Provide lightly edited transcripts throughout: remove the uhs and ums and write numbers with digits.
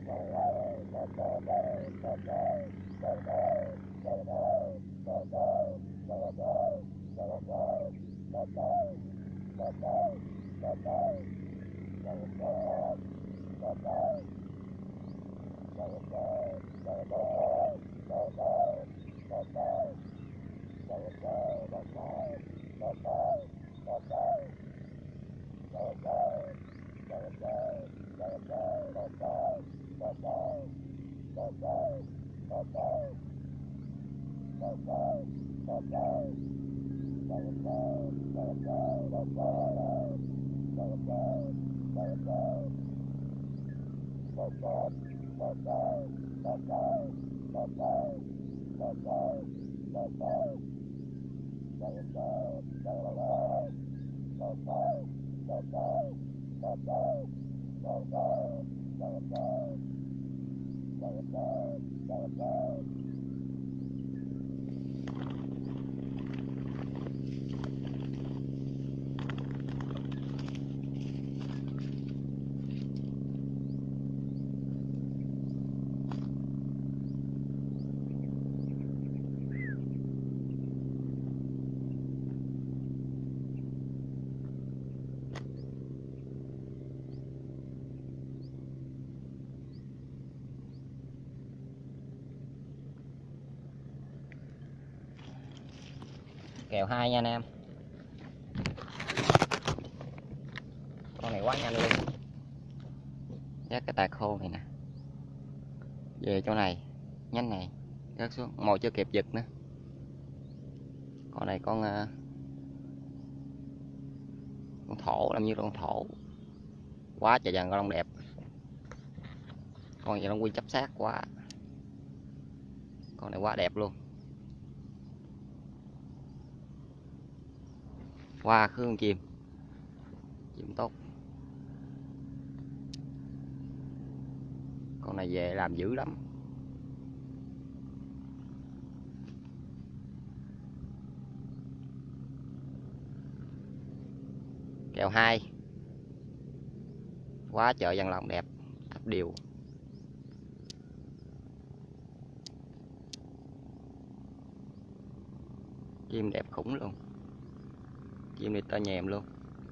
Kèo 2 nha anh em. Con này quá nhanh luôn. Dắt cái tài khô này nè về chỗ này, nhánh này rớt xuống, mồi chưa kịp giật nữa. Con này con thổ, làm như con thổ. Quá trời dàn con lông đẹp. Con này long quy chấp sát quá. Con này quá đẹp luôn. Qua khương chim tốt. Con này về làm dữ lắm. Kèo 2. Quá trời dàn lòng đẹp, thấp đều. Chim đẹp khủng luôn. Chim này tơ nhèm luôn.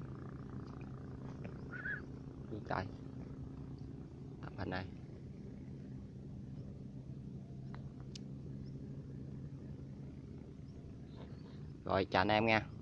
Đi trời. Tấm hình này. Rồi chào anh em nha.